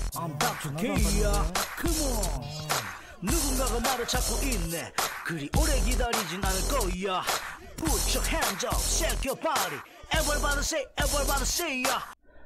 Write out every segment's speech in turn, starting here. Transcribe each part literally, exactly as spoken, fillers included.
I'm 닥터 K야. Come on. 누군가가 나를 찾고 있네. 그리 오래 기다리진 않을 거야. Put your hands up, shake your body. Everybody say, everybody say ya.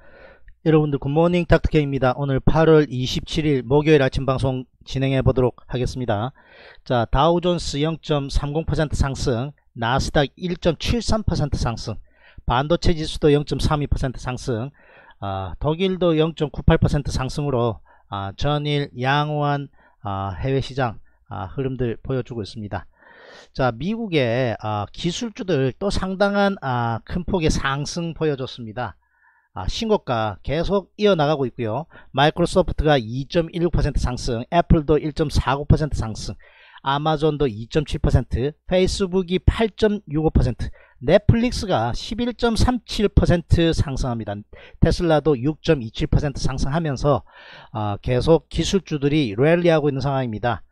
여러분들 굿모닝 닥터 K입니다. 오늘 팔월 이십칠일 목요일 아침 방송 진행해 보도록 하겠습니다. 자, 다우존스 영 점 삼공 퍼센트 상승, 나스닥 일 점 칠삼 퍼센트 상승, 반도체 지수도 영 점 삼이 퍼센트 상승, 아, 독일도 영 점 구팔 퍼센트 상승으로 아, 전일 양호한 아, 해외시장 아, 흐름들 보여주고 있습니다. 자, 미국의 아, 기술주들 또 상당한 아, 큰 폭의 상승 보여줬습니다. 아, 신고가 계속 이어나가고 있고요. 마이크로소프트가 이 점 일육 퍼센트 상승, 애플도 일 점 사구 퍼센트 상승, 아마존도 이 점 칠 퍼센트, 페이스북이 팔 점 육오 퍼센트, 넷플릭스가 십일 점 삼칠 퍼센트 상승합니다. 테슬라도 육 점 이칠 퍼센트 상승하면서 아, 계속 기술주들이 랠리하고 있는 상황입니다.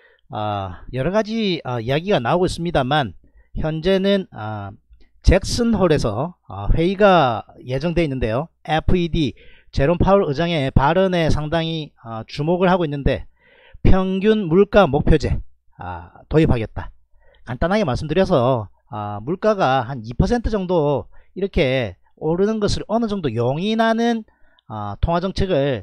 아, 여러가지 아, 이야기가 나오고 있습니다만 현재는 아, 잭슨홀에서 회의가 예정되어 있는데요. 에프이디 제롬 파월 의장의 발언에 상당히 주목을 하고 있는데, 평균 물가 목표제 도입하겠다. 간단하게 말씀드려서 물가가 한 이 퍼센트 정도 이렇게 오르는 것을 어느 정도 용인하는 통화정책을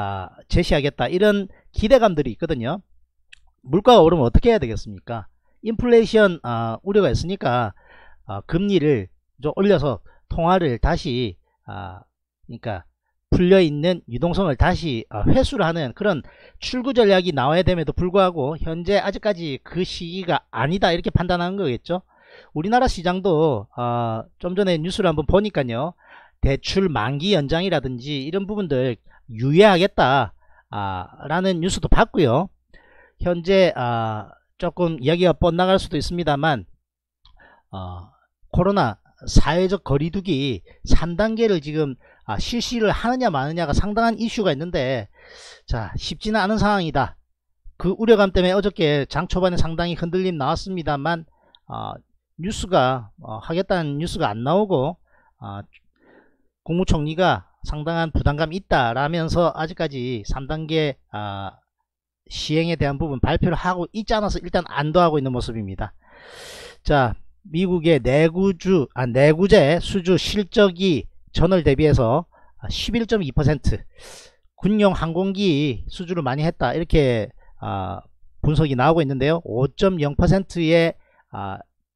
제시하겠다, 이런 기대감들이 있거든요. 물가가 오르면 어떻게 해야 되겠습니까? 인플레이션 우려가 있으니까 어, 금리를 좀 올려서 통화를 다시 어, 그러니까 풀려있는 유동성을 다시 어, 회수를 하는 그런 출구 전략이 나와야 됨에도 불구하고 현재 아직까지 그 시기가 아니다, 이렇게 판단하는 거겠죠. 우리나라 시장도 어, 좀 전에 뉴스를 한번 보니까요, 대출 만기 연장이라든지 이런 부분들 유예하겠다 아, 라는 뉴스도 봤고요. 현재 아, 조금 이야기가 뻗나갈 수도 있습니다만 어, 코로나 사회적 거리두기 삼 단계를 지금 아, 실시를 하느냐 마느냐가 상당한 이슈가 있는데, 자, 쉽지는 않은 상황이다. 그 우려감 때문에 어저께 장 초반에 상당히 흔들림 나왔습니다만 어, 뉴스가 어, 하겠다는 뉴스가 안 나오고 어, 국무총리가 상당한 부담감이 있다라면서 아직까지 삼 단계 어, 시행에 대한 부분 발표를 하고 있지 않아서 일단 안도하고 있는 모습입니다. 자, 미국의 내구주, 아, 내구재 수주 실적이 전월 대비해서 십일 점 이 퍼센트, 군용 항공기 수주를 많이 했다, 이렇게 아, 분석이 나오고 있는데요. 오 점 영 퍼센트의 아,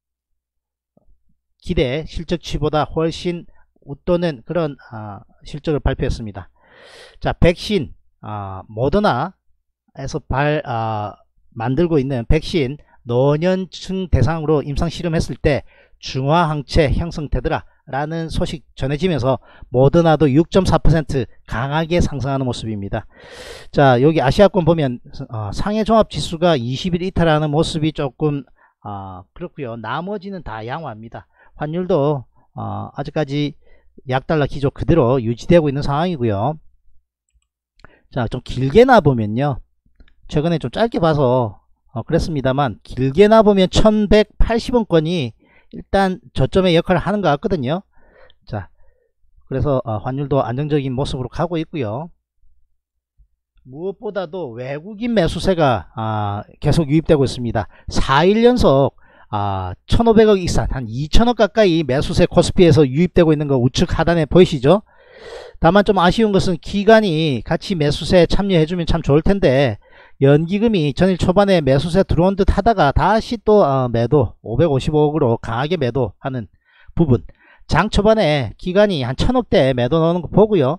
기대 실적치보다 훨씬 웃도는 그런 아, 실적을 발표했습니다. 자, 백신 아, 모더나에서 발 아, 만들고 있는 백신 노년층 대상으로 임상 실험했을 때 중화항체 형성되더라 라는 소식 전해지면서 모더나도 육 점 사 퍼센트 강하게 상승하는 모습입니다. 자, 여기 아시아권 보면 어, 상해 종합지수가 이십 일 이탈하는 모습이 조금 어, 그렇고요. 나머지는 다 양호합니다. 환율도 어, 아직까지 약달러 기조 그대로 유지되고 있는 상황이고요. 자, 좀 길게 놔보면요, 최근에 좀 짧게 봐서 어, 그랬습니다만 길게 놔보면 천백팔십 원권이 일단 저점의 역할을 하는 것 같거든요. 자, 그래서 어, 환율도 안정적인 모습으로 가고 있고요. 무엇보다도 외국인 매수세가 아, 계속 유입되고 있습니다. 사 일 연속 아, 천오백억 이상, 한 이천억 가까이 매수세 코스피에서 유입되고 있는 거 우측 하단에 보이시죠? 다만 좀 아쉬운 것은 기관이 같이 매수세에 참여해주면 참 좋을 텐데, 연기금이 전일 초반에 매수세 들어온 듯 하다가 다시 또 어, 매도 오백오십오억으로 강하게 매도하는 부분, 장 초반에 기관이 한 천억대 매도 넣는 거 보고요.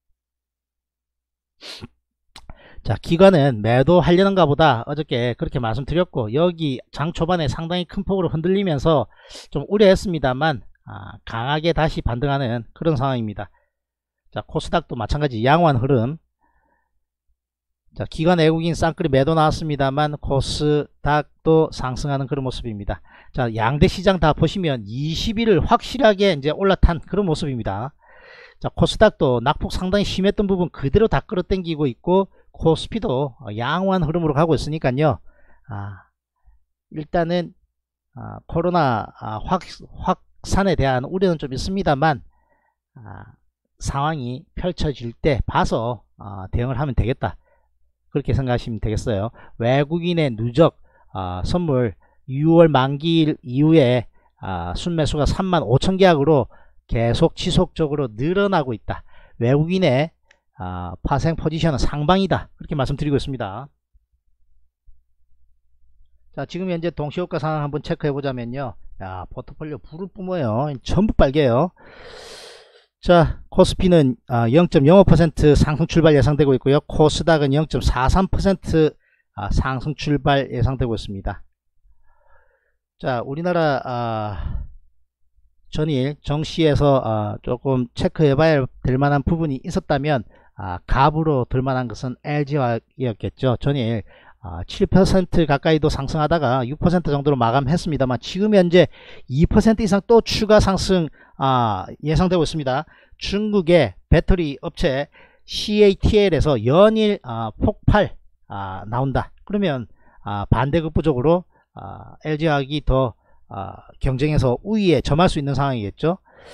자, 기관은 매도 하려는가 보다 어저께 그렇게 말씀드렸고, 여기 장 초반에 상당히 큰 폭으로 흔들리면서 좀 우려했습니다만 아, 강하게 다시 반등하는 그런 상황입니다. 자, 코스닥도 마찬가지 양호한 흐름. 자, 기관 외국인 쌍끌이 매도 나왔습니다만 코스닥도 상승하는 그런 모습입니다. 자, 양대 시장 다 보시면 이십 일을 확실하게 이제 올라탄 그런 모습입니다. 자, 코스닥도 낙폭 상당히 심했던 부분 그대로 다 끌어당기고 있고, 코스피도 양호한 흐름으로 가고 있으니까요. 아, 일단은 아, 코로나 아, 확, 확산에 대한 우려는 좀 있습니다만 아, 상황이 펼쳐질 때 봐서 어, 대응을 하면 되겠다, 그렇게 생각하시면 되겠어요. 외국인의 누적 어, 선물 유월 만기일 이후에 어, 순매수가 삼만 오천 계약으로 계속 지속적으로 늘어나고 있다. 외국인의 어, 파생 포지션은 상방이다, 그렇게 말씀드리고 있습니다. 자, 지금 현재 동시효과 상황 한번 체크해 보자면요, 야, 포트폴리오 불을 뿜어요. 전부 빨개요. 자, 코스피는 영 점 영오 퍼센트 상승 출발 예상되고 있고요. 코스닥은 영 점 사삼 퍼센트 상승 출발 예상되고 있습니다. 자, 우리나라 아, 전일 정시에서 아, 조금 체크해 봐야 될 만한 부분이 있었다면 아, 갑으로 들 만한 것은 엘지화학이었겠죠. 전일 아, 칠 퍼센트 가까이도 상승하다가 육 퍼센트 정도로 마감했습니다만 지금 현재 이 퍼센트 이상 또 추가 상승 아, 예상되고 있습니다. 중국의 배터리 업체 씨에이티엘에서 연일 아, 폭발 아, 나온다. 그러면 아, 반대급부적으로 아, 엘지화학이 더 아, 경쟁에서 우위에 점할 수 있는 상황이겠죠.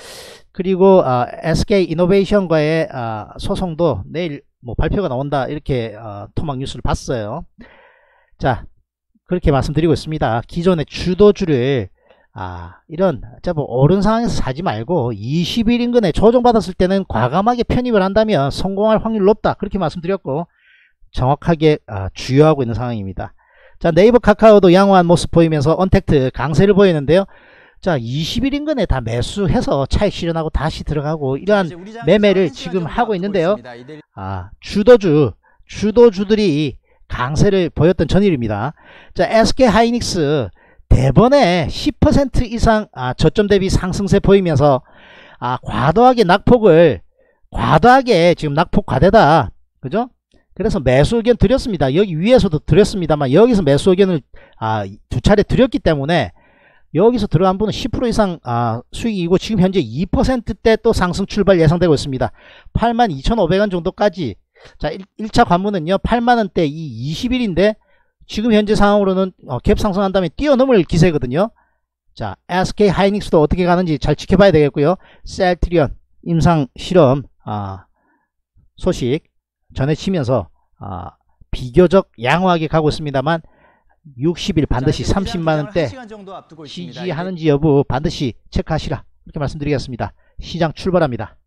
그리고 아, 에스케이이노베이션과의 아, 소송도 내일 뭐 발표가 나온다, 이렇게 어, 토막 뉴스를 봤어요. 자, 그렇게 말씀드리고 있습니다. 기존의 주도주를 아, 이런 뭐 오른 상황에서 사지 말고 이십 일 인근에 조정받았을 때는 과감하게 편입을 한다면 성공할 확률이 높다, 그렇게 말씀드렸고 정확하게 아, 주요하고 있는 상황입니다. 자, 네이버 카카오도 양호한 모습 보이면서 언택트 강세를 보이는데요. 자, 이십 일 인근에 다 매수해서 차익 실현하고 다시 들어가고 이러한 매매를 지금 하고 있는데요. 아, 주도주 주도주들이 강세를 보였던 전일입니다. 자, 에스케이하이닉스 대번에 십 퍼센트 이상 아, 저점 대비 상승세 보이면서 아, 과도하게 낙폭을 과도하게 지금 낙폭 과대다, 그죠? 그래서 매수 의견 드렸습니다. 여기 위에서도 드렸습니다만 여기서 매수 의견을 아, 두 차례 드렸기 때문에 여기서 들어간 분은 십 퍼센트 이상 아, 수익이고 지금 현재 이 퍼센트대 또 상승 출발 예상되고 있습니다. 팔만 이천오백 원 정도까지. 자, 일 차 관문은요 팔만 원대 이 이십 일인데 지금 현재 상황으로는 어, 갭 상승한 다음에 뛰어넘을 기세거든요. 자, 에스케이하이닉스도 어떻게 가는지 잘 지켜봐야 되겠고요. 셀트리온 임상 실험 아, 소식 전해지면서 아, 비교적 양호하게 가고 있습니다만 육십 일 반드시 삼십만 원대 지지하는지 여부 반드시 체크하시라, 이렇게 말씀드리겠습니다. 시장 출발합니다.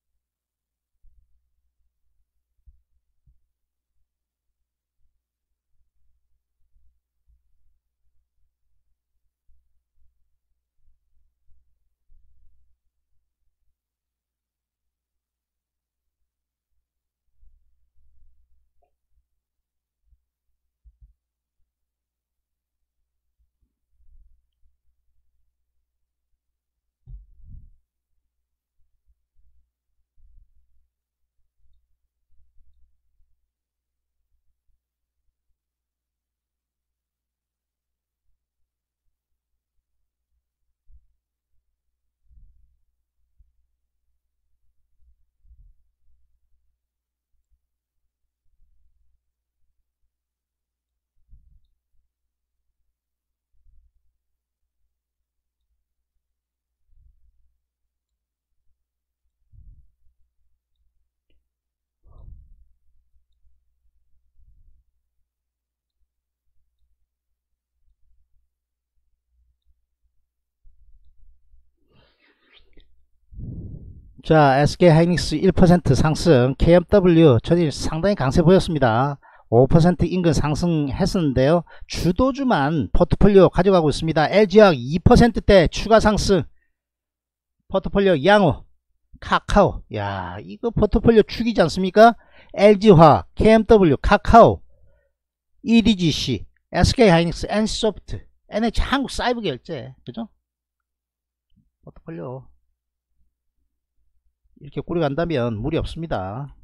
자, 에스케이하이닉스 일 퍼센트 상승, 케이엠더블유 전일 상당히 강세 보였습니다. 오 퍼센트 인근 상승했었는데요. 주도주만 포트폴리오 가져가고 있습니다. 엘지화학 이 퍼센트대 추가 상승, 포트폴리오 양호, 카카오, 야, 이거 포트폴리오 축이지 않습니까? 엘지화학, 케이엠더블유, 카카오, 이디지씨, 에스케이하이닉스, 엔씨소프트, 엔에이치 한국사이버결제, 그죠? 포트폴리오 이렇게 꾸려간다면 무리 없습니다.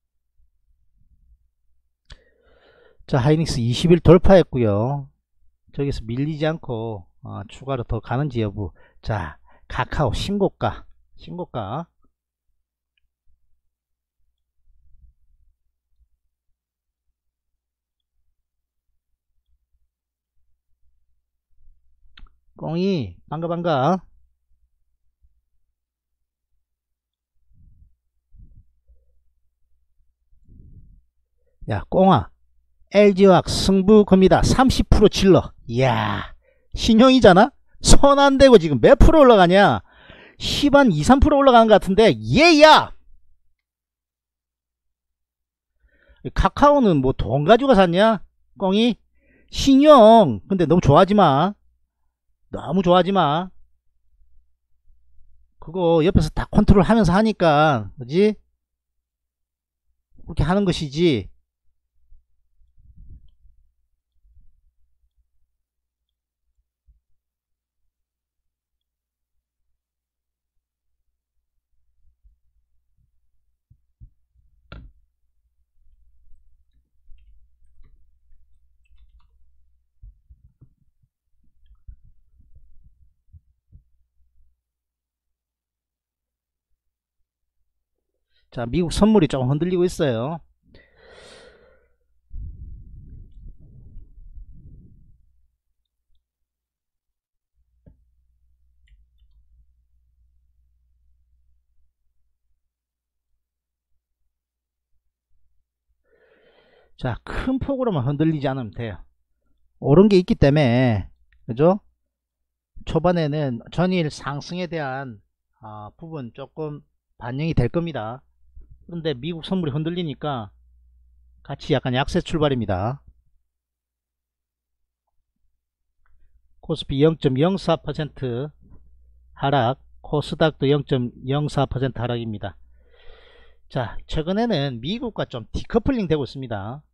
자, 하이닉스 이십 일 돌파했고요. 저기서 밀리지 않고 어, 추가로 더 가는지 여부. 자, 카카오 신고가 신고가 꽁이 반가 반가. 야 꽁아, 엘지화학 승부 겁니다. 삼십 퍼센트 질러. 이야, 신형이잖아. 손 안대고 지금 몇 프로 올라가냐. 십 한 이, 삼 퍼센트 올라가는 것 같은데. 얘야, 카카오는 뭐 돈 가지고 샀냐 꽁이. 신형 근데 너무 좋아하지마. 너무 좋아하지마. 그거 옆에서 다 컨트롤 하면서 하니까 그지, 그렇게 하는 것이지. 자, 미국 선물이 조금 흔들리고 있어요. 자, 큰 폭으로만 흔들리지 않으면 돼요. 오른 게 있기 때문에, 그죠? 초반에는 전일 상승에 대한 아, 부분 조금 반영이 될 겁니다. 그런데 미국 선물이 흔들리니까 같이 약간 약세 출발입니다. 코스피 영 점 영사 퍼센트 하락, 코스닥도 영 점 영사 퍼센트 하락입니다. 자, 최근에는 미국과 좀 디커플링 되고 있습니다.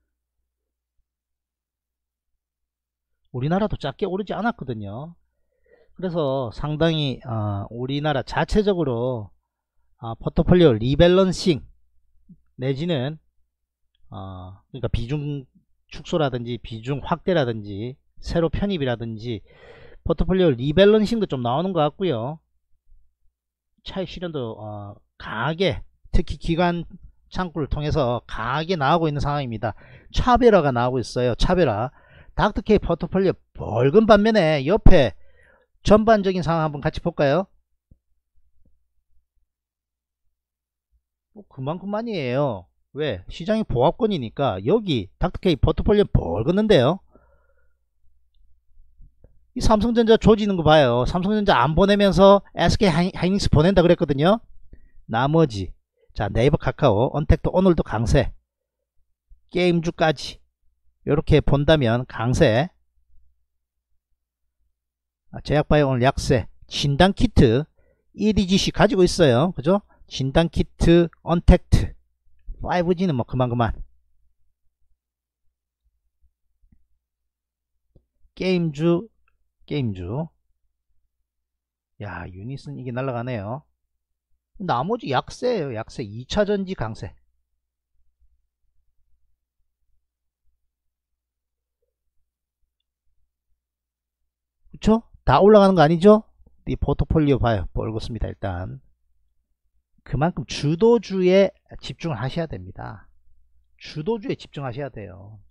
우리나라도 작게 오르지 않았거든요. 그래서 상당히 어, 우리나라 자체적으로 어, 포트폴리오 리밸런싱 내지는 어, 그러니까 비중 축소라든지 비중 확대라든지 새로 편입이라든지 포트폴리오 리밸런싱도 좀 나오는 것 같고요. 차익 실현도 어, 강하게, 특히 기관 창구를 통해서 강하게 나오고 있는 상황입니다. 차별화가 나오고 있어요. 차별화. 닥터케이 포트폴리오 벌금 반면에 옆에 전반적인 상황 한번 같이 볼까요? 뭐 그만큼만이에요. 왜? 시장이 보합권이니까. 여기 닥터케이 포트폴리오 벌금는데요. 이 삼성전자 조지는 거 봐요. 삼성전자 안 보내면서 에스케이 하이닉스 보낸다 그랬거든요. 나머지 자, 네이버, 카카오, 언택도 오늘도 강세, 게임주까지 이렇게 본다면 강세. 제약바이오 오늘 약세. 진단키트 이디지씨 가지고 있어요. 그죠? 진단키트, 언택트, 파이브지는 뭐 그만 그만. 게임주, 게임주. 야, 유닛은 이게 날아가네요. 나머지 약세예요. 약세. 이차전지 강세. 그쵸? 다 올라가는 거 아니죠? 이 포트폴리오 봐요. 벌겋습니다. 일단 그만큼 주도주에 집중을 하셔야 됩니다. 주도주에 집중하셔야 돼요.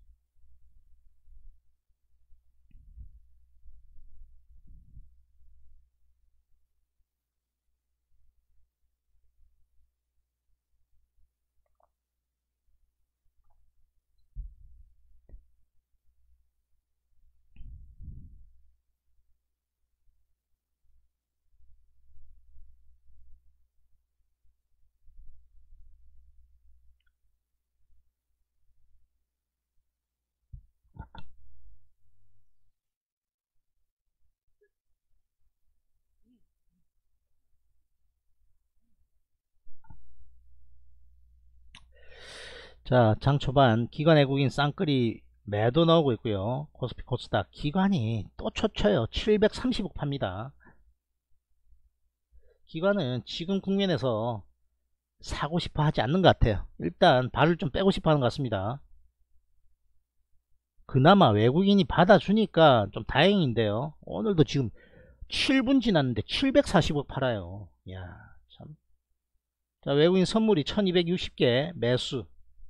자, 장 초반 기관 외국인 쌍끌이 매도 나오고 있고요. 코스피 코스닥 기관이 또 초쳐요. 칠백삼십억 팝니다. 기관은 지금 국면에서 사고 싶어 하지 않는 것 같아요. 일단 발을 좀 빼고 싶어 하는 것 같습니다. 그나마 외국인이 받아주니까 좀 다행인데요. 오늘도 지금 칠 분 지났는데 칠백사십억 팔아요. 야, 참. 자, 외국인 선물이 천이백육십 개 매수.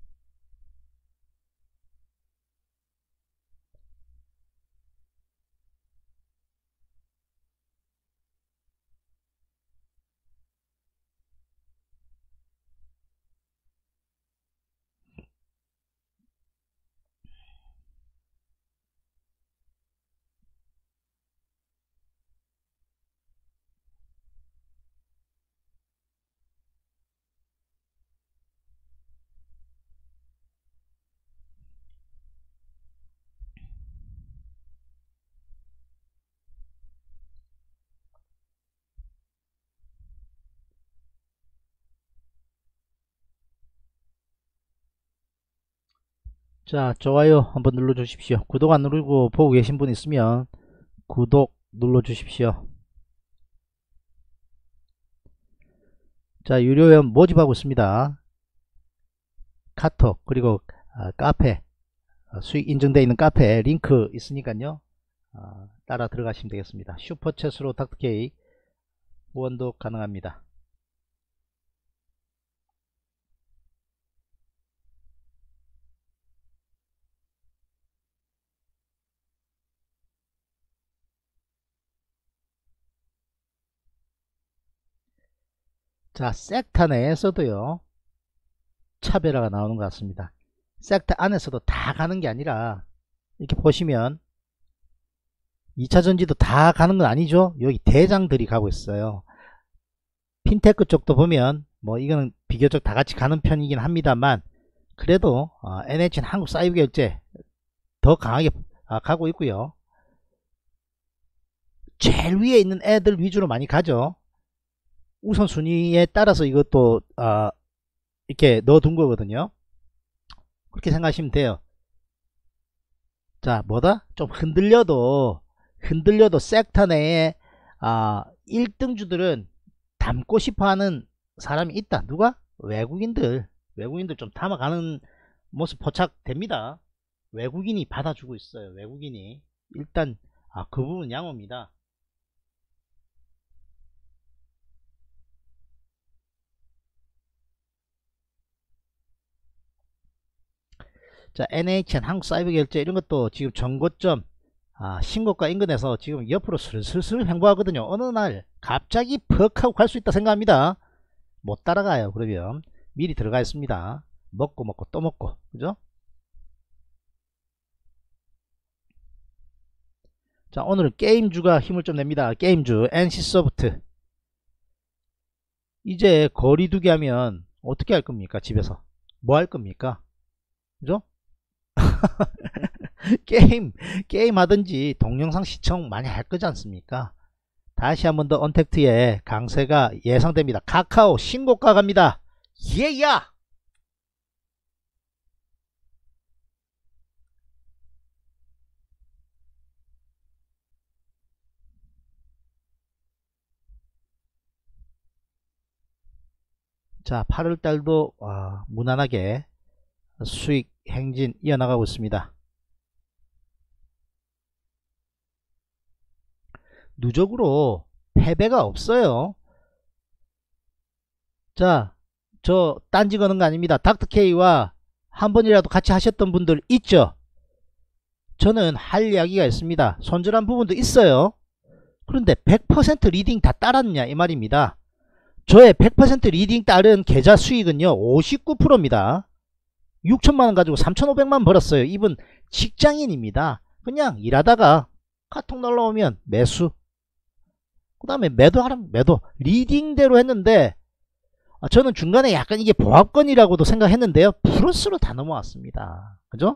자, 좋아요 한번 눌러 주십시오. 구독 안 누르고 보고 계신 분 있으면 구독 눌러 주십시오. 자, 유료회원 모집하고 있습니다. 카톡 그리고 아, 카페, 아, 수익 인증되어 있는 카페 링크 있으니까요. 아, 따라 들어가시면 되겠습니다. 슈퍼챗으로 닥터케이 후원도 가능합니다. 자, 섹터 내에서도요 차별화가 나오는 것 같습니다. 섹터 안에서도 다 가는 게 아니라 이렇게 보시면 이차 전지도 다 가는 건 아니죠. 여기 대장들이 가고 있어요. 핀테크 쪽도 보면 뭐 이거는 비교적 다 같이 가는 편이긴 합니다만 그래도 어, 엔에이치는 한국사이버결제 더 강하게 아, 가고 있고요. 제일 위에 있는 애들 위주로 많이 가죠. 우선순위에 따라서 이것도 어, 이렇게 넣어둔 거거든요. 그렇게 생각하시면 돼요. 자, 뭐다? 좀 흔들려도 흔들려도 섹터 내에 아, 일 등주들은 담고 싶어하는 사람이 있다. 누가? 외국인들. 외국인들 좀 담아가는 모습 포착됩니다. 외국인이 받아주고 있어요. 외국인이 일단 아, 그 부분 양호입니다. 자, 엔에이치엔 한국사이버결제 이런 것도 지금 전고점 아, 신고가 인근에서 지금 옆으로 슬슬슬 횡보하거든요. 어느 날 갑자기 퍽 하고 갈 수 있다 생각합니다. 못 따라가요. 그러면 미리 들어가 있습니다. 먹고 먹고 또 먹고, 그죠? 자, 오늘은 게임주가 힘을 좀 냅니다. 게임주 엔씨소프트. 이제 거리두기 하면 어떻게 할 겁니까? 집에서 뭐 할 겁니까? 그죠? 게임 게임 하든지 동영상 시청 많이 할 거지 않습니까? 다시 한 번 더 언택트의 강세가 예상됩니다. 카카오 신고가 갑니다. 예야! 자, 팔월달도 어, 무난하게 수익 행진 이어나가고 있습니다. 누적으로 패배가 없어요. 자, 저 딴지 거는 거 아닙니다. 닥터케이와 한 번이라도 같이 하셨던 분들 있죠? 저는 할 이야기가 있습니다. 손절한 부분도 있어요. 그런데 백 퍼센트 리딩 다 따랐냐 이 말입니다. 저의 백 퍼센트 리딩 따른 계좌 수익은요 오십구 퍼센트입니다. 육천만원 가지고 삼천오백만 벌었어요. 이분 직장인입니다. 그냥 일하다가 카톡 날라오면 매수, 그 다음에 매도 하라면 매도, 리딩대로 했는데 저는 중간에 약간 이게 보합권이라고도 생각했는데요 플러스로 다 넘어왔습니다. 그죠?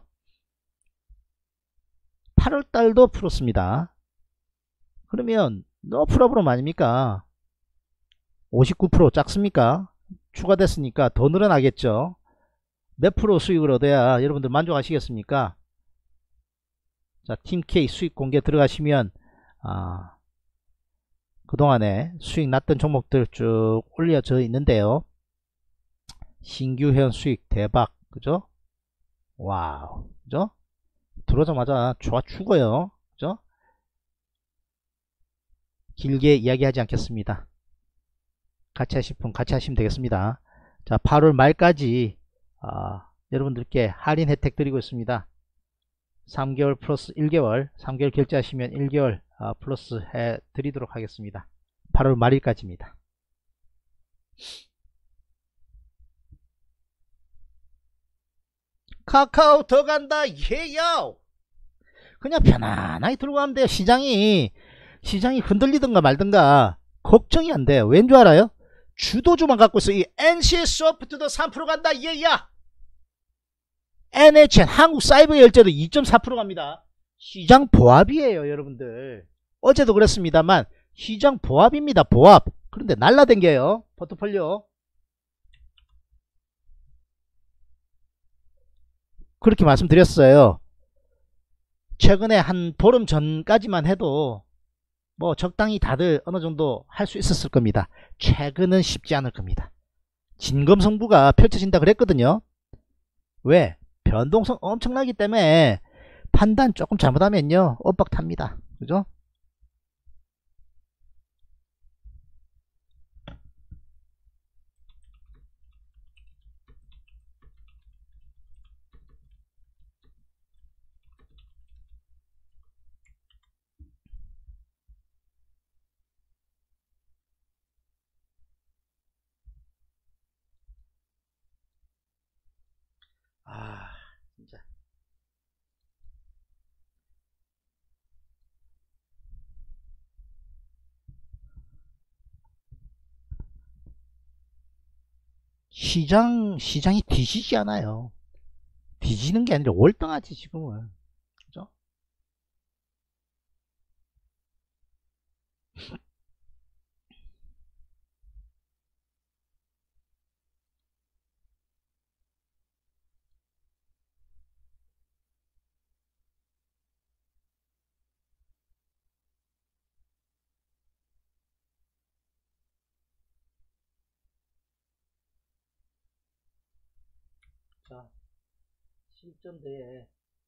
팔월달도 풀었습니다. 그러면 너 프로브럼 아닙니까? 오십구 퍼센트 작습니까? 추가됐으니까 더 늘어나겠죠. 몇 프로 수익을 얻어야 여러분들 만족하시겠습니까? 자, 팀K 수익 공개 들어가시면 아, 그동안에 수익 났던 종목들 쭉 올려져 있는데요. 신규 회원 수익 대박, 그죠? 와우, 그죠? 들어오자마자 좋아 죽어요. 그죠? 길게 이야기하지 않겠습니다. 같이 하실 분 같이 하시면 되겠습니다. 자, 팔월 말까지 아, 여러분들께 할인 혜택 드리고 있습니다. 삼 개월 플러스 일 개월, 삼 개월 결제하시면 일 개월 아, 플러스 해 드리도록 하겠습니다. 팔월 말일까지입니다. 카카오 더 간다 예요. 그냥 편안하게 들고 가면 돼요. 시장이 시장이 흔들리든가 말든가 걱정이 안 돼요. 왠 줄 알아요? 주도주만 갖고 있어. 이 엔씨소프트도 삼 퍼센트 간다 예야. 엔에이치엔 한국사이버열제도 이 점 사 퍼센트 갑니다. 시장 보합이에요 여러분들. 어제도 그랬습니다만 시장 보합입니다. 보합. 그런데 날라댕겨요 포트폴리오. 그렇게 말씀드렸어요. 최근에 한 보름 전까지만 해도 뭐 적당히 다들 어느 정도 할 수 있었을 겁니다. 최근은 쉽지 않을 겁니다. 진검승부가 펼쳐진다 그랬거든요. 왜? 변동성 엄청나기 때문에 판단 조금 잘못하면요 엇박 탑니다. 그죠? 아 진짜 시장 시장이 뒤지지 않아요. 뒤지는 게 아니라 월등하지 지금은. 그죠? 자, 실전대에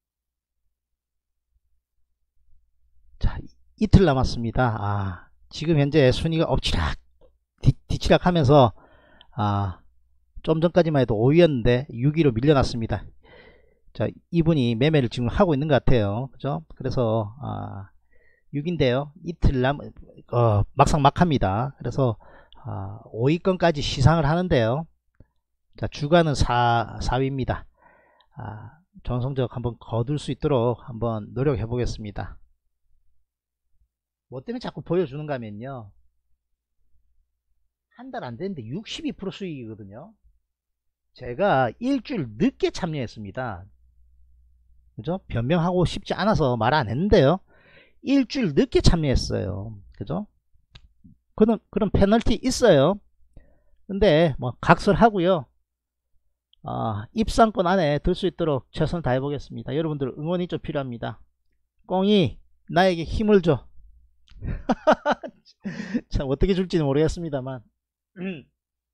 자 이틀 남았습니다. 아 지금 현재 순위가 엎치락 뒤, 뒤치락 하면서 아 좀 전까지만 해도 오 위였는데 육 위로 밀려났습니다. 자 이분이 매매를 지금 하고 있는 것 같아요. 그죠? 그래서 아 육 위인데요 이틀 남 어, 막상 막합니다. 그래서 아, 오 위권까지 시상을 하는데요. 자 주가는 사, 사 위입니다. 아, 좋은 성적 한번 거둘 수 있도록 한번 노력해 보겠습니다. 뭐 때문에 자꾸 보여주는가 하면요 한 달 안 됐는데 육십이 퍼센트 수익이거든요. 제가 일주일 늦게 참여했습니다. 그죠? 변명하고 싶지 않아서 말 안 했는데요 일주일 늦게 참여했어요. 그죠? 그런 그런 페널티 있어요. 근데 뭐 각설하고요 아, 입상권 안에 들 수 있도록 최선을 다해 보겠습니다. 여러분들 응원이 좀 필요합니다. 꽁이 나에게 힘을 줘. 참 어떻게 줄지는 모르겠습니다만 음.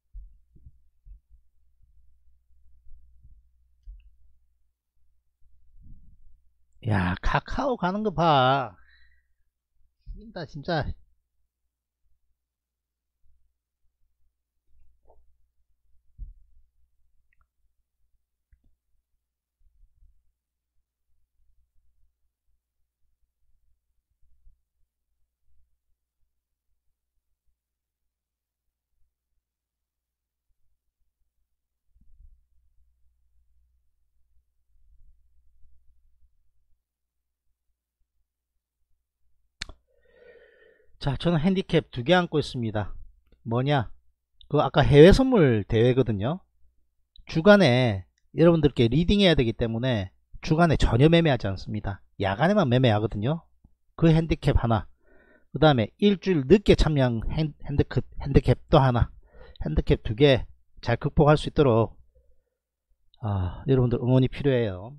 야 카카오 가는 거 봐. 죽인다 진짜. 자 저는 핸디캡 두 개 안고 있습니다. 뭐냐 그 아까 해외 선물 대회거든요. 주간에 여러분들께 리딩 해야 되기 때문에 주간에 전혀 매매하지 않습니다. 야간에만 매매하거든요. 그 핸디캡 하나, 그 다음에 일주일 늦게 참여한 핸, 핸드캡, 핸디캡 또 하나, 핸디캡 두 개 잘 극복할 수 있도록 아, 여러분들 응원이 필요해요.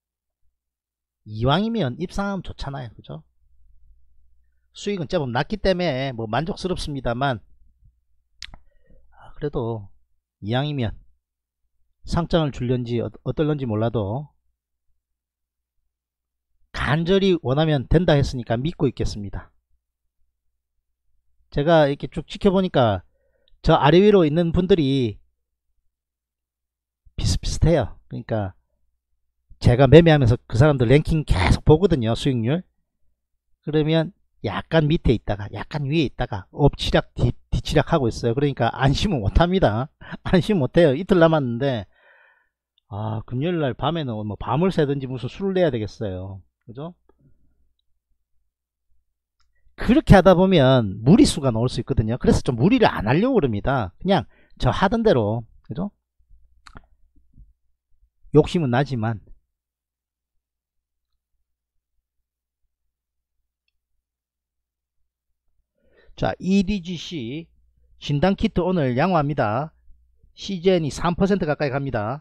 이왕이면 입상하면 좋잖아요. 그죠? 수익은 제법 낮기 때문에 뭐 만족스럽습니다만 아, 그래도 이왕이면 상장을 줄련지 어, 어떨런지 몰라도 간절히 원하면 된다 했으니까 믿고 있겠습니다. 제가 이렇게 쭉 지켜보니까 저 아래 위로 있는 분들이 비슷비슷해요. 그러니까 제가 매매하면서 그 사람들 랭킹 계속 보거든요. 수익률. 그러면 약간 밑에 있다가 약간 위에 있다가 엎치락 뒤, 뒤치락 하고 있어요. 그러니까 안심은 못합니다. 안심 못해요. 이틀 남았는데 아 금요일날 밤에는 뭐 밤을 새든지 무슨 술을 내야 되겠어요. 그죠? 그렇게 하다 보면 무리수가 나올 수 있거든요. 그래서 좀 무리를 안 하려고 그럽니다. 그냥 저 하던 대로. 그죠? 욕심은 나지만 자 이디지씨 진단키트 오늘 양호합니다. 씨젠이 삼 퍼센트 가까이 갑니다.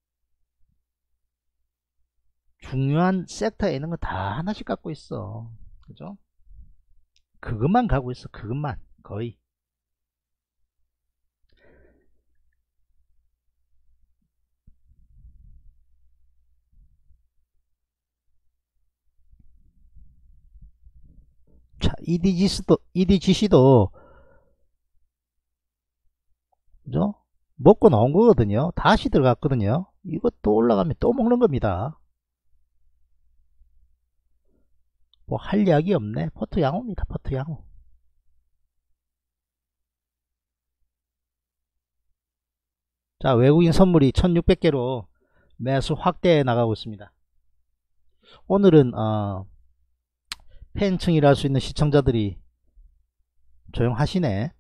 중요한 섹터에 있는 거 다 하나씩 갖고 있어. 그죠? 그것만 가고 있어. 그것만 거의. 자 이디지씨도 이디지씨도 그죠? 먹고 나온 거거든요. 다시 들어갔거든요. 이것도 올라가면 또 먹는 겁니다. 뭐 할 이야기 없네. 포트 양호입니다. 포트 양호. 자 외국인 선물이 천육백 개로 매수 확대해 나가고 있습니다. 오늘은 어, 팬층이라 할 수 있는 시청자들이 조용하시네.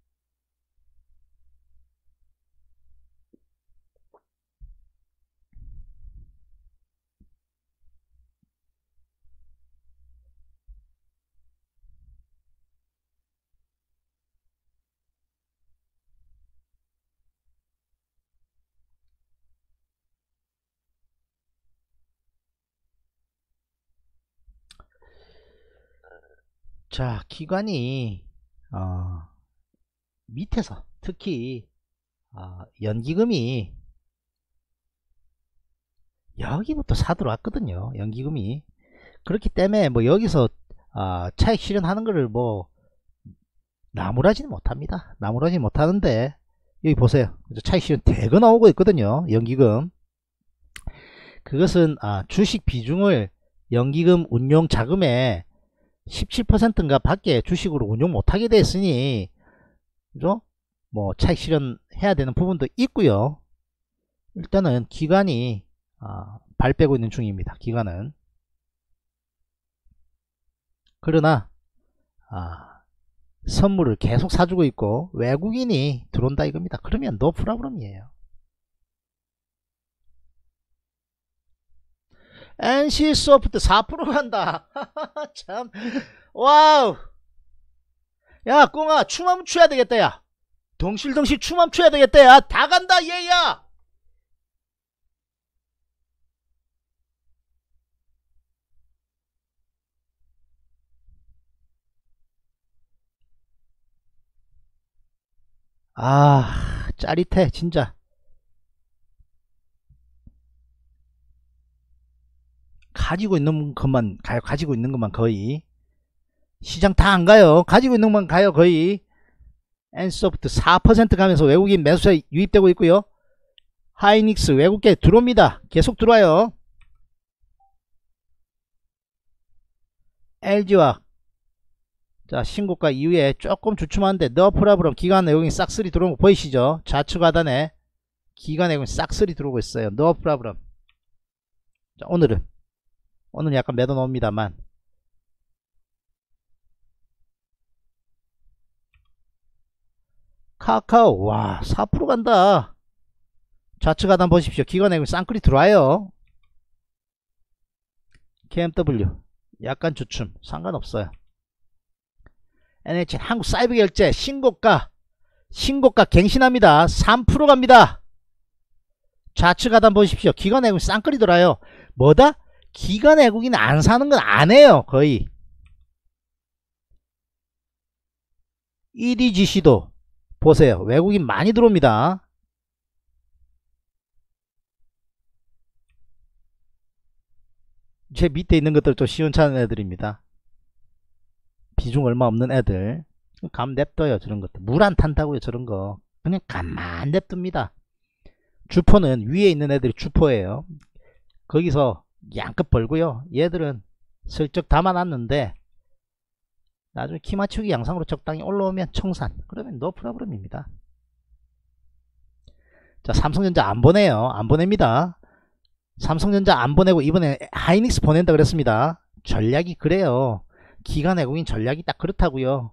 자 기관이 어, 밑에서 특히 어, 연기금이 여기부터 사들어왔거든요. 연기금이. 그렇기 때문에 뭐 여기서 어, 차익 실현하는 거를 뭐 나무라지는 못합니다. 나무라지 못하는데 여기 보세요. 차익 실현 대거 나오고 있거든요. 연기금. 그것은 아, 주식 비중을 연기금 운용 자금에 십칠 퍼센트인가 밖에 주식으로 운용 못하게 됐으니 그죠? 뭐 차익 실현해야 되는 부분도 있고요. 일단은 기관이 아, 발 빼고 있는 중입니다. 기관은. 그러나 아, 선물을 계속 사주고 있고 외국인이 들어온다 이겁니다. 그러면 노 프라브럼이에요. 엔씨소프트 사 퍼센트 간다. 참 와우. 야 꽁아 춤 한번 춰야 되겠다. 야 덩실덩실 춤 한번 춰야 되겠다. 야 다 간다 얘야. 아 짜릿해 진짜. 가지고 있는 것만 가요. 가지고 있는 것만 거의. 시장 다 안 가요. 가지고 있는 것만 가요. 거의. 엔소프트 사 퍼센트 가면서 외국인 매수자 유입되고 있고요. 하이닉스 외국계 들어옵니다. 계속 들어와요. 엘지와 자 신고가 이후에 조금 주춤한데 너프라브럼 기관 외국인 싹쓸이 들어오는 거 보이시죠? 좌측 하단에 기관 외국인 싹쓸이 들어오고 있어요. 너프라브럼. 자 오늘은 오늘 약간 매도 나옵니다만 카카오 와 사 퍼센트 간다. 좌측 하단 보십시오. 기관 외국인 쌍끌이 들어와요. 케이엠더블유 약간 주춤 상관없어요. 엔에이치엔 한국사이버결제 신고가 신고가 갱신합니다. 삼 퍼센트 갑니다. 좌측 하단 보십시오. 기관 외국인 쌍끌이 돌아요. 뭐다? 기관 외국인 안 사는 건 안 해요. 거의. 이디지씨도 보세요. 외국인 많이 들어옵니다. 제 밑에 있는 것들 좀 시원찮은 애들입니다. 비중 얼마 없는 애들. 감 냅둬요. 저런 것들 물 안 탄다고요. 저런 거 그냥 가만 냅둡니다. 주포는 위에 있는 애들이 주포예요. 거기서 양껏 벌고요. 얘들은 슬쩍 담아놨는데 나중에 키 맞추기 양상으로 적당히 올라오면 청산, 그러면 노 프로블럼입니다. 자, 삼성전자 안 보내요. 안 보냅니다. 삼성전자 안 보내고 이번에 하이닉스 보낸다 그랬습니다. 전략이 그래요. 기관 외국인 전략이 딱 그렇다고요.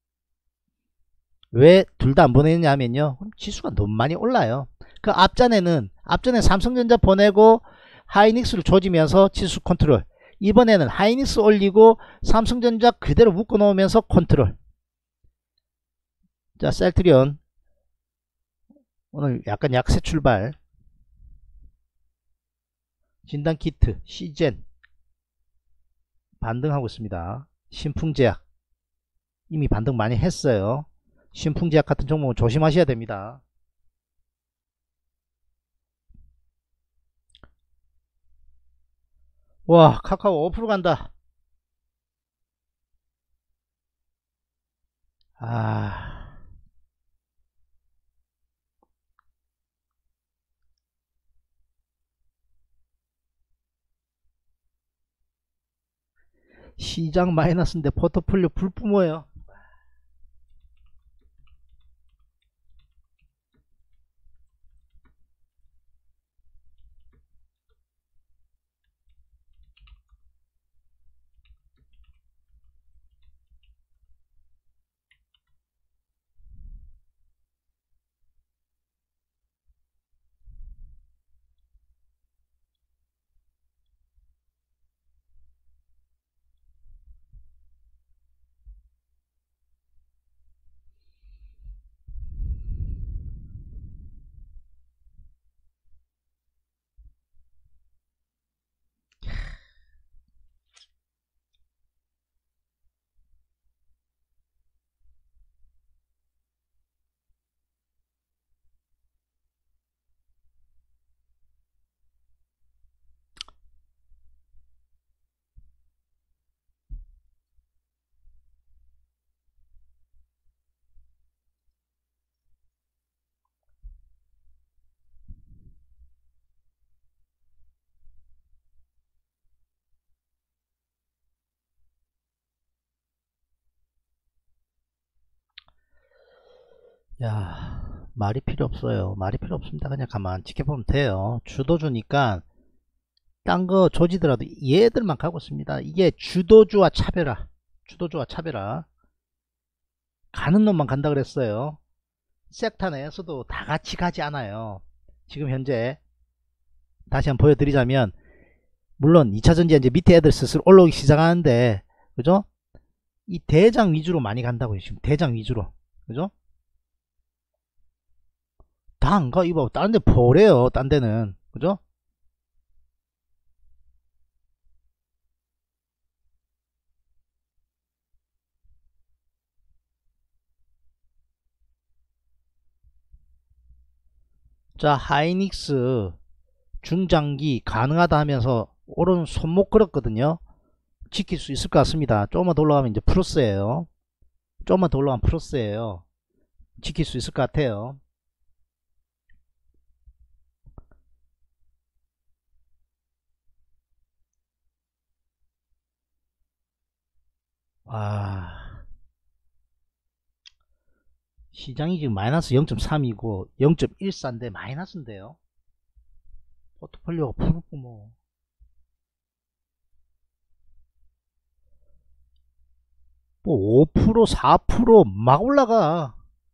왜 둘 다 안 보내느냐 하면요, 그럼 지수가 너무 많이 올라요. 그 앞전에는 앞전에 삼성전자 보내고 하이닉스를 조지면서 지수 컨트롤, 이번에는 하이닉스 올리고 삼성전자 그대로 묶어 놓으면서 컨트롤. 자, 셀트리온 오늘 약간 약세 출발. 진단키트 시젠 반등하고 있습니다. 신풍제약 이미 반등 많이 했어요. 신풍제약 같은 종목은 조심하셔야 됩니다. 와, 카카오 오 퍼센트 간다. 아, 시장 마이너스인데 포트폴리오 불 뿜어요. 야, 말이 필요 없어요. 말이 필요 없습니다. 그냥 가만 지켜보면 돼요. 주도주니까 딴 거 조지더라도 얘들만 가고 있습니다. 이게 주도주와 차별화, 주도주와 차별화. 가는 놈만 간다 그랬어요. 섹터 내에서도 다 같이 가지 않아요. 지금 현재 다시 한번 보여드리자면, 물론 이차전지에 이제 밑에 애들 스스로 올라오기 시작하는데, 그죠? 이 대장 위주로 많이 간다고요. 지금 대장 위주로, 그죠? 다 안 가. 이거 다른 데 버려요. 딴 데는, 그죠? 자, 하이닉스 중장기 가능하다 하면서 오른 손목 걸었거든요. 지킬 수 있을 것 같습니다. 조금만 더 올라가면 이제 플러스예요. 조금만 더 올라가면 플러스예요. 지킬 수 있을 것 같아요. 와, 시장이 지금 마이너스 영 점 삼이고 영 점 일사인데 마이너스인데요. 포트폴리오가 푸르고 뭐. 뭐 오 퍼센트 사 퍼센트 막 올라가.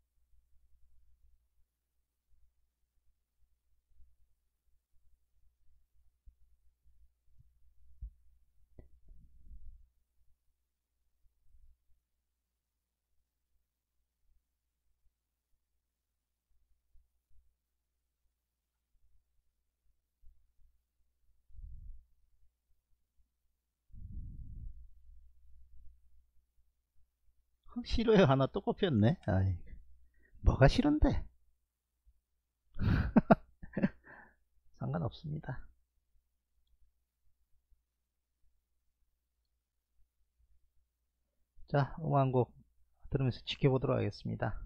싫어요. 하나 또 꼽혔네. 아이, 뭐가 싫은데. 상관없습니다. 자, 음악 한 곡 들으면서 지켜보도록 하겠습니다.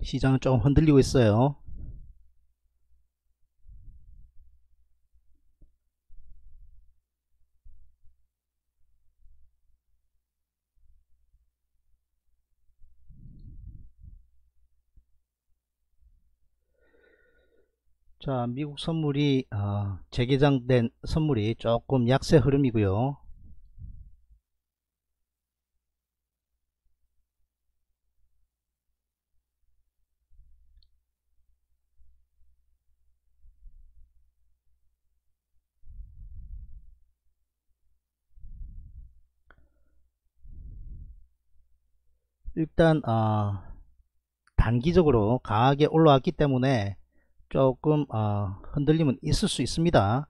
시장은 좀 흔들리고 있어요. 자, 미국 선물이 어, 재개장된 선물이 조금 약세 흐름이고요. 일단 어, 단기적으로 강하게 올라왔기 때문에 조금 어, 흔들림은 있을 수 있습니다.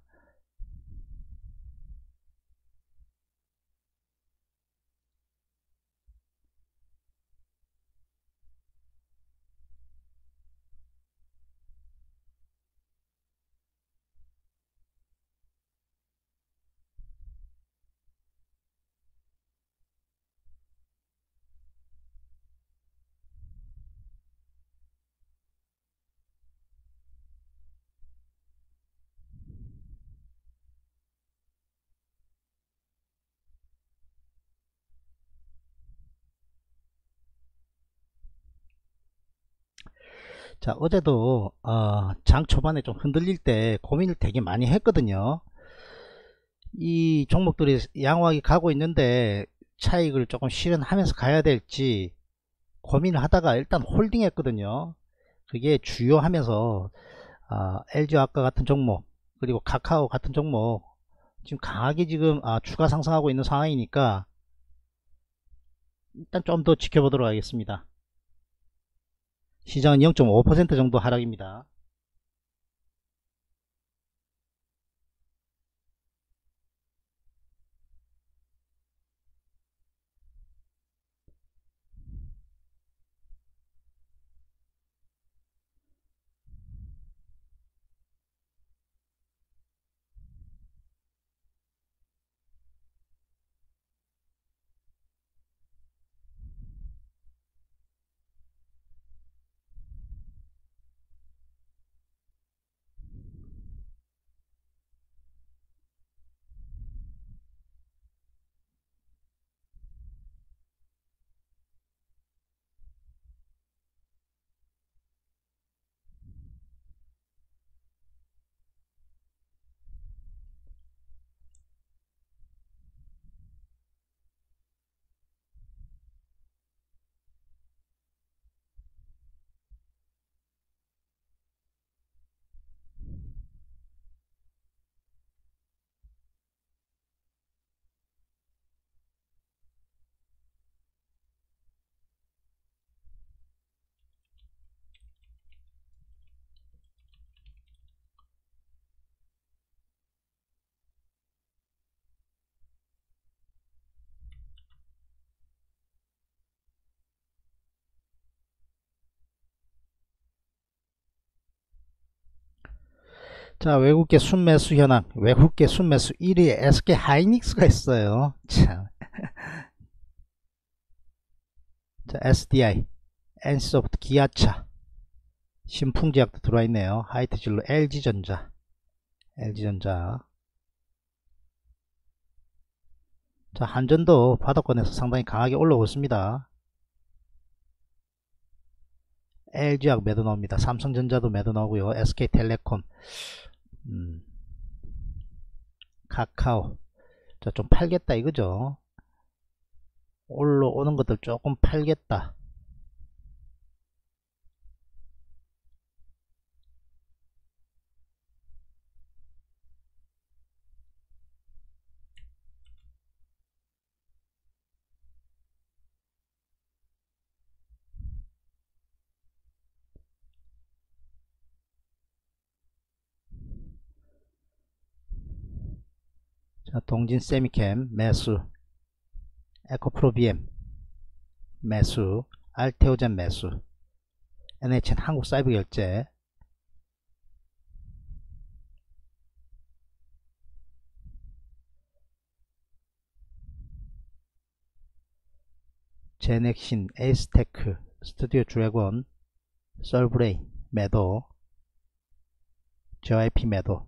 자, 어제도 어, 장 초반에 좀 흔들릴 때 고민을 되게 많이 했거든요. 이 종목들이 양호하게 가고 있는데 차익을 조금 실현하면서 가야 될지 고민을 하다가 일단 홀딩 했거든요. 그게 주요하면서 어, 엘지화학과 같은 종목, 그리고 카카오 같은 종목 지금 강하게 지금 아, 추가 상승하고 있는 상황이니까 일단 좀 더 지켜보도록 하겠습니다. 시장은 영 점 오 퍼센트 정도 하락입니다. 자, 외국계 순매수 현황. 외국계 순매수 일 위에 에스케이 하이닉스가 있어요. 참. 자, 에스디아이, 엔씨소프트, 기아차, 신풍제약도 들어와 있네요. 하이트진로, 엘지전자, 엘지전자. 자, 한전도 바닥권에서 상당히 강하게 올라오고 있습니다. 엘지화학 매도 나옵니다. 삼성전자도 매도 나오고요. 에스케이텔레콤, 음, 카카오. 자, 좀 팔겠다 이거죠. 올라오는 것들 조금 팔겠다. 자, 동진 세미캠 매수, 에코프로비엠 매수, 알테오젠 매수, 엔에이치엔 한국사이버결제, 제넥신, 에이스테크, 스튜디오 드래곤, 솔브레이 매도, 제이와이피 매도.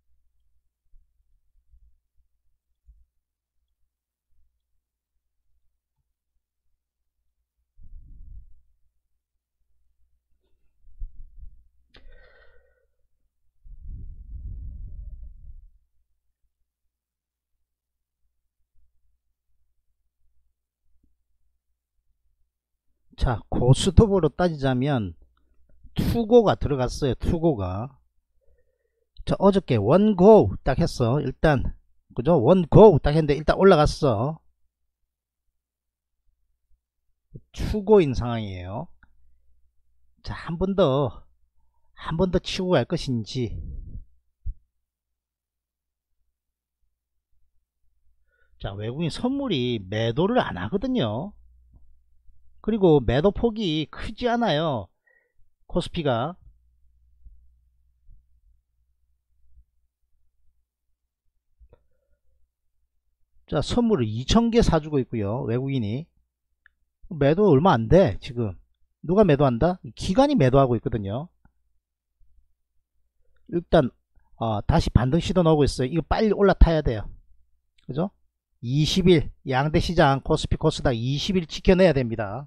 자, 고스톱으로 따지자면 투고가 들어갔어요. 투고가. 자, 어저께 원고 딱 했어. 일단 그죠? 원고 딱 했는데 일단 올라갔어. 추고인 상황이에요. 자, 한 번 더 한 번 더 치고 갈 것인지. 자, 외국인 선물이 매도를 안 하거든요. 그리고 매도 폭이 크지 않아요. 코스피가. 자, 선물을 이천 개 사주고 있고요. 외국인이. 매도 얼마 안 돼 지금. 누가 매도한다? 기관이 매도하고 있거든요. 일단 어, 다시 반등 시도 나오고 있어요. 이거 빨리 올라타야 돼요. 그죠? 이십 일 양대 시장 코스피 코스닥 이십 일 지켜내야 됩니다.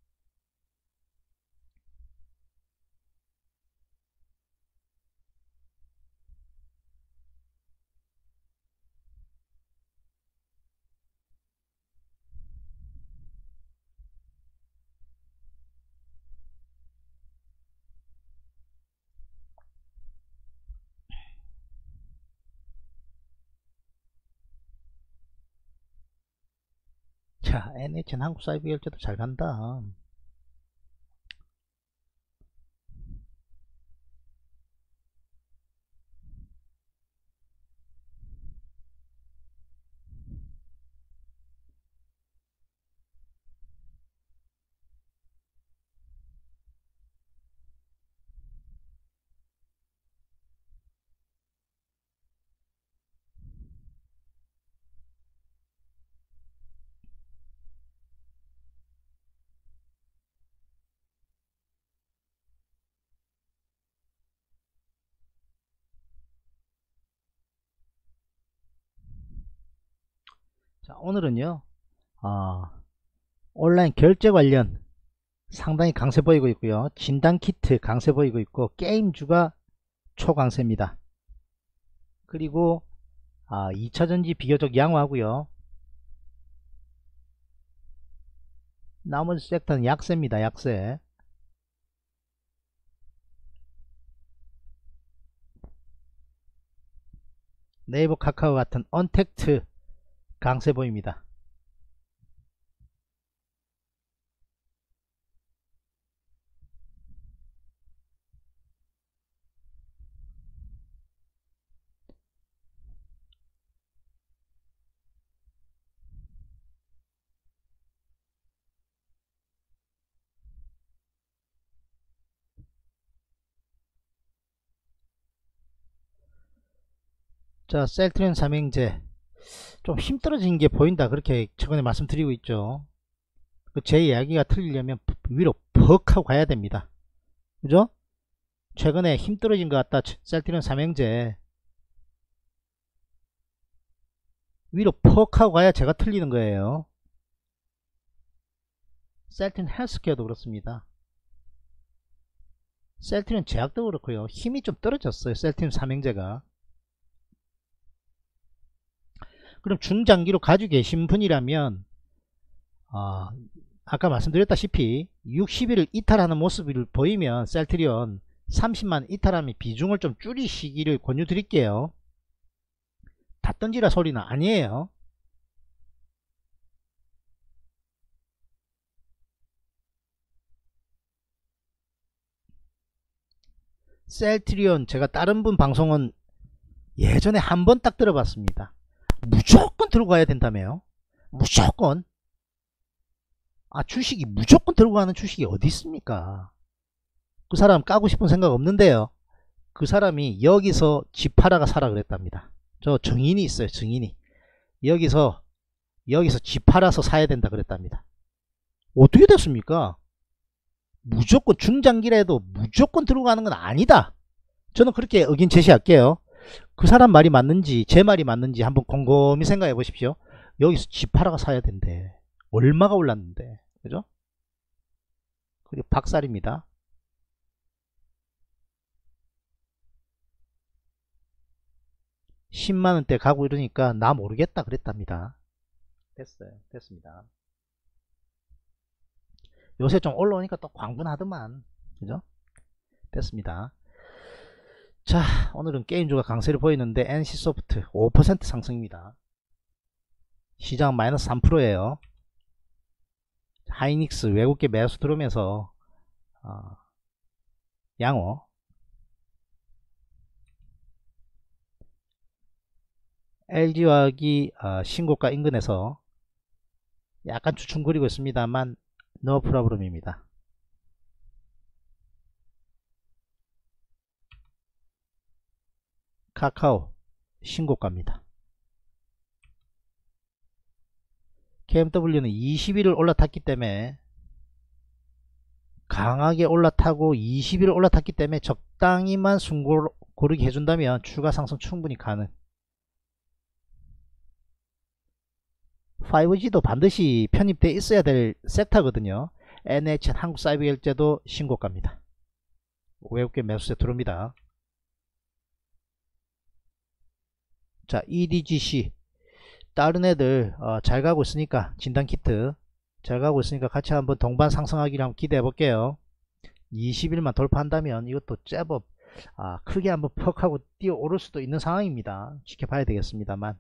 자, 엔에이치는 한국사이버결제도 잘 간다. 자, 오늘은요 어, 온라인 결제 관련 상당히 강세 보이고 있고요. 진단키트 강세 보이고 있고 게임주가 초강세입니다. 그리고 아, 이차전지 비교적 양호하고요. 나머지 섹터는 약세입니다. 약세. 네이버 카카오 같은 언택트 강세 보입니다. 자, 셀트리온 삼형제 좀 힘들어진 게 보인다, 그렇게 최근에 말씀드리고 있죠. 제 이야기가 틀리려면 위로 퍽 하고 가야 됩니다. 그죠? 최근에 힘들어진 것 같다. 셀트리온 삼형제 위로 퍽 하고 가야 제가 틀리는 거예요. 셀트리온 헬스케어도 그렇습니다. 셀트리온 제약도 그렇고요. 힘이 좀 떨어졌어요. 셀트리온 삼형제가. 그럼 중장기로 가지고 계신 분이라면 어, 아까 말씀드렸다시피 육십 일을 이탈하는 모습을 보이면 셀트리온 삼십만 이탈하면 비중을 좀 줄이시기를 권유 드릴게요. 다 던지라 소리는 아니에요. 셀트리온 제가 다른 분 방송은 예전에 한 번 딱 들어봤습니다. 무조건 들고 가야 된다며요. 무조건. 아, 주식이 무조건 들고 가는 주식이 어디 있습니까? 그 사람 까고 싶은 생각 없는데요. 그 사람이 여기서 집 팔아가 사라 그랬답니다. 저 증인이 있어요. 증인이 여기서 여기서 집 팔아서 사야 된다 그랬답니다. 어떻게 됐습니까? 무조건 중장기라도 무조건 들고 가는 건 아니다. 저는 그렇게 의견 제시할게요. 그 사람 말이 맞는지 제 말이 맞는지 한번 곰곰이 생각해 보십시오. 여기서 집 하나가 사야 된대. 얼마가 올랐는데, 그죠? 그리고 박살입니다. 십만 원대 가고 이러니까 나 모르겠다 그랬답니다. 됐어요. 됐습니다. 요새 좀 올라오니까 또 광분하더만, 그죠? 됐습니다. 자, 오늘은 게임주가 강세를 보이는데 엔씨소프트 오 퍼센트 상승입니다. 시장 마이너스 삼 퍼센트예요. 하이닉스 외국계 매수 들어오면서 어, 양호. 엘지화학이 어, 신고가 인근에서 약간 주춤거리고 있습니다만 노 프로블럼입니다. 카카오 신고가입니다. 케이엠더블유는 이십 일을 올라탔기 때문에 강하게 올라타고 이십 일을 올라탔기 때문에 적당히만 숨 고르게 해준다면 추가 상승 충분히 가능. 파이브지도 반드시 편입되어 있어야 될 섹터거든요. 엔에이치엔 한국사이버결제도 신고가입니다. 외국계 매수세 들어옵니다. 자, 이디지씨 다른 애들 어, 잘 가고 있으니까 진단키트 잘 가고 있으니까 같이 한번 동반 상승하기를 한번 기대해 볼게요. 이십 일만 돌파한다면 이것도 제법 아, 크게 한번 퍽 하고 뛰어 오를 수도 있는 상황입니다. 지켜봐야 되겠습니다만.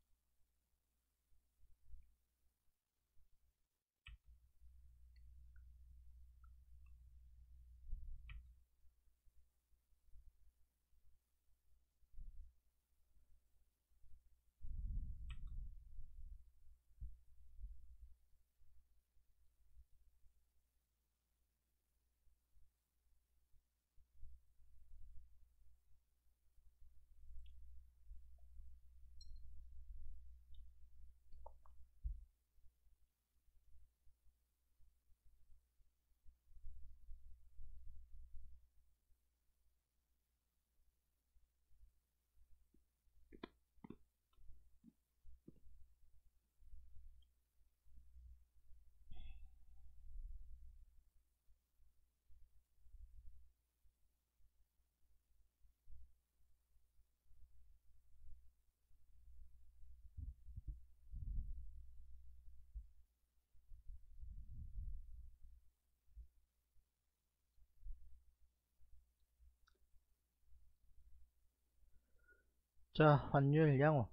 자, 환율 양호.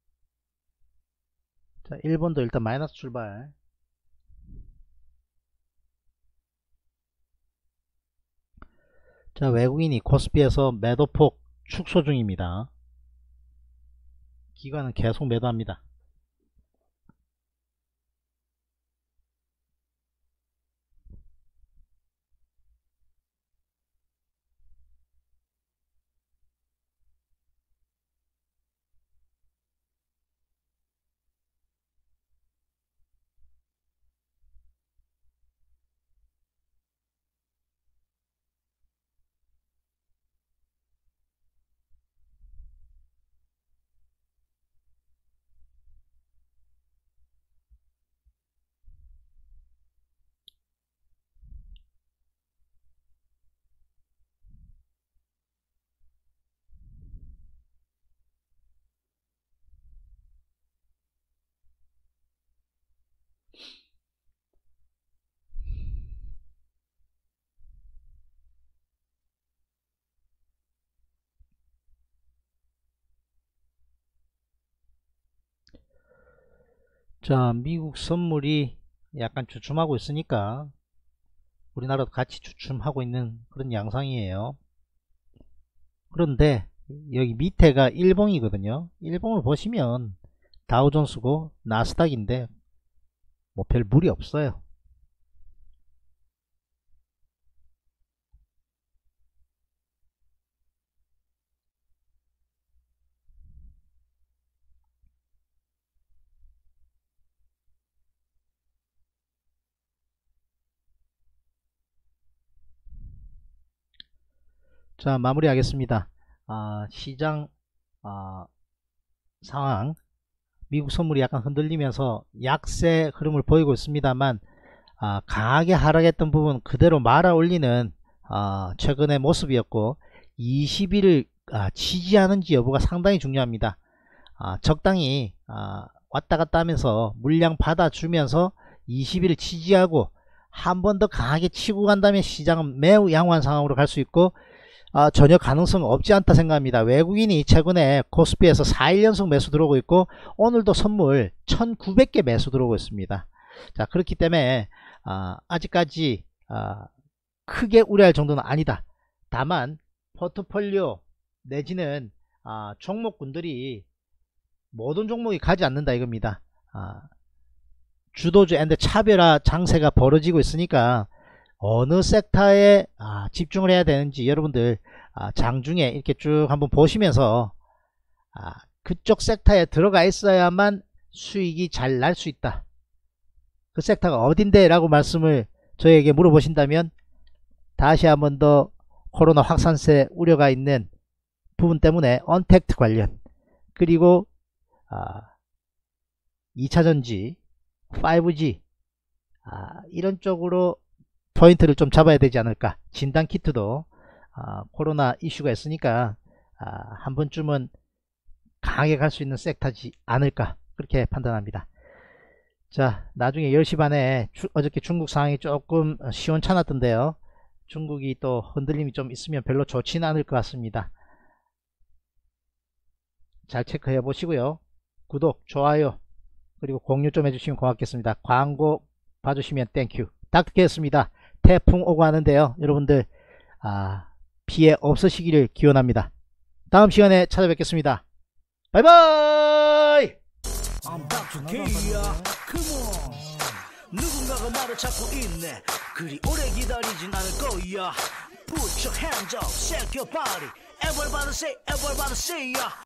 자, 일본도 일단 마이너스 출발. 자, 외국인이 코스피에서 매도폭 축소 중입니다. 기관은 계속 매도합니다. 자, 미국 선물이 약간 주춤하고 있으니까 우리나라도 같이 주춤하고 있는 그런 양상이에요. 그런데 여기 밑에가 일봉이거든요. 일봉을 보시면 다우존스고 나스닥인데 뭐 별 무리 없어요. 자, 마무리하겠습니다. 아, 시장 아, 상황, 미국 선물이 약간 흔들리면서 약세 흐름을 보이고 있습니다만, 아, 강하게 하락했던 부분 그대로 말아 올리는 아, 최근의 모습이었고, 이십 일을 아, 지지하는지 여부가 상당히 중요합니다. 아, 적당히 아, 왔다 갔다 하면서 물량 받아주면서 이십 일을 지지하고 한 번 더 강하게 치고 간다면 시장은 매우 양호한 상황으로 갈 수 있고, 아, 전혀 가능성은 없지 않다 생각합니다. 외국인이 최근에 코스피에서 사 일 연속 매수 들어오고 있고, 오늘도 선물 천구백 개 매수 들어오고 있습니다. 자, 그렇기 때문에 아, 아직까지 아, 크게 우려할 정도는 아니다. 다만 포트폴리오 내지는 아, 종목군들이 모든 종목이 가지 않는다 이겁니다. 아, 주도주 앤드 차별화 장세가 벌어지고 있으니까 어느 섹터에 아, 집중을 해야 되는지 여러분들 아, 장중에 이렇게 쭉 한번 보시면서 아, 그쪽 섹터에 들어가 있어야만 수익이 잘 날 수 있다. 그 섹터가 어딘데 라고 말씀을 저에게 물어보신다면, 다시 한번 더 코로나 확산세 우려가 있는 부분 때문에 언택트 관련, 그리고 아, 이 차전지, 파이브 지 아, 이런 쪽으로 포인트를 좀 잡아야 되지 않을까. 진단키트도 아, 코로나 이슈가 있으니까 아, 한 번쯤은 강하게 갈 수 있는 섹터지 않을까, 그렇게 판단합니다. 자, 나중에 열 시 반에 주, 어저께 중국 상황이 조금 시원찮았던데요, 중국이 또 흔들림이 좀 있으면 별로 좋지는 않을 것 같습니다. 잘 체크해 보시고요. 구독, 좋아요, 그리고 공유 좀 해주시면 고맙겠습니다. 광고 봐주시면 땡큐. 닥터케였습니다. 태풍 오고 하는데요, 여러분들 아, 피해 없으시기를 기원합니다. 다음 시간에 찾아뵙겠습니다. 바이바이. I'm 닥터 K야. Come on. 누군가가 말을 찾고 있네. 그리 오래 기다리진 않을 거야. Put your hands up, shake your body. Everybody say, everybody say, yeah.